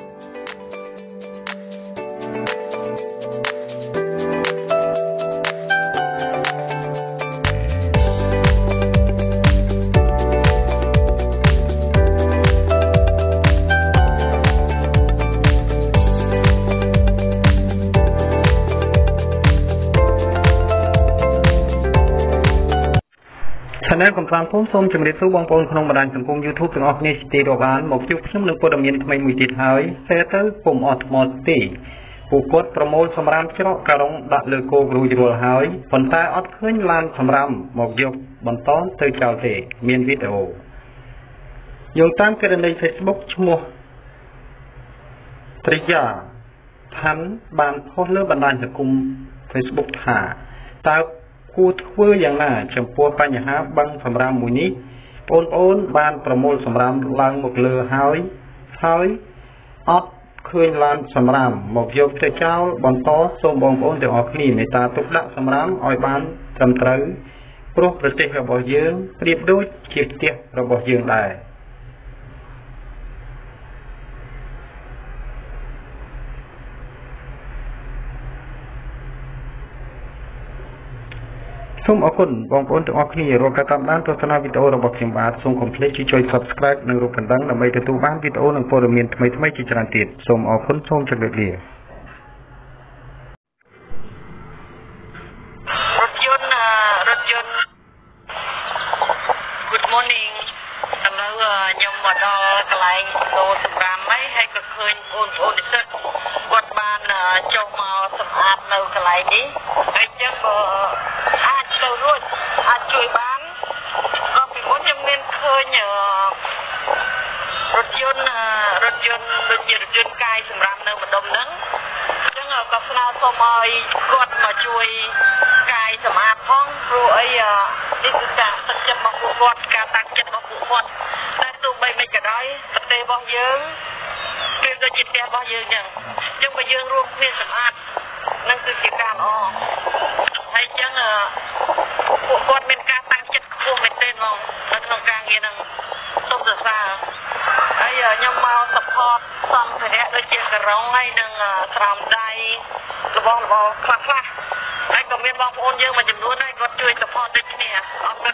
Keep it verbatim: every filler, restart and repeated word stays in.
Channel កំសាន្តភូមិសូមជម្រាបសួរបងប្អូនក្នុងបណ្ដាញសង្គម YouTube ទាំងអស់គ្នាជាទីរាប់អានមកជួបខ្ញុំនឹងព័ត៌មានថ្មីមួយទៀតហើយ share ទៅពុំអត់ថ្មទេពួកគាត់ប្រមូលសម្រាមច្រកការុងដាក់លើគោរួចរាល់ហើយប៉ុន្តែអត់ឃើញឡានសម្រាមមកយកបន្តទៅចោលទេមានវីដេអូយោងតាមករណី Facebook ឈ្មោះ ត្រីយ៉ាឋានបានផុសលើបណ្ដាញសង្គម Facebook ថាតើគួរធ្វើយ៉ាងណាចំពោះបញ្ហាបឹងសម្រាមមួយនេះបងប្អូនបានប្រមូលសម្រាមឡើងមកលើហើយហើយអត់ឃើញឡានសម្រាមមកយកទៅចោលបន្តសូមបងប្អូនទាំងអស់គ្នាមេត្តាទុកដាក់សម្រាមឲ្យបានត្រឹមត្រូវព្រោះប្រទេសរបស់យើងប្រៀបដូចជាផ្ទះរបស់យើងដែរសូមអរគុណបងប្អូនទាំងអស់គ្នារាល់ការតាមដានទស្សនាវីដេអូរបស់ខ្ញុំបាទសូមកុំភ្លេចជួយ Subscribe និងរូបកណ្ដឹងដើម្បីទទួលបានវីដេអូនិងព័ត៌មានថ្មីៗជាច្រើនទៀតសូមអរគុណសូមជម្រាបលារថយន្តរថយន្ត Good morning ឥឡូវខ្ញុំមកដល់កន្លែងដូរសម្រាមហើយហើយក៏ឃើញបងប្អូននិស្សិតគាត់បានចុះមកសម្អាតនៅកន្លែងនេះហើយចឹងក៏អាចទៅរួចអាចជួយបានក៏ពីមុនខ្ញុំមានឃើញរថយន្តរថយន្តដូចជារថយន្តកាយសម្រាប់នៅម្ដុំហ្នឹងអញ្ចឹងក៏ស្នើសុំឲ្យគាត់មកជួយកាយសម្អាតផងព្រោះអីនេះគឺការទឹកចិត្តរបស់ពួកគាត់ការតាំងចិត្តរបស់ពួកគាត់តែទោះបីមិនក៏ដោយប្រទេសរបស់យើងគឺដូចជាផ្ទះរបស់យើងអញ្ចឹងអញ្ចឹងបើយើងរួមគ្នាសម្អាតនឹងគឺជាការល្អហើយអញ្ចឹងពួកគាត់មានការតាំងចិត្តខ្ពស់មែនទែនហ្មងនៅក្នុងការងារហ្នឹងសូមសរសើរហើយខ្ញុំមក support សម្ភារៈដូចជាការ៉ុងហើយនិងស្រោមដៃរបស់របរខ្លះខ្លះហើយក៏មានបងប្អូនយើងមួយចំនួនហើយគាត់ជួយ support ដូចគ្នាអរគុណ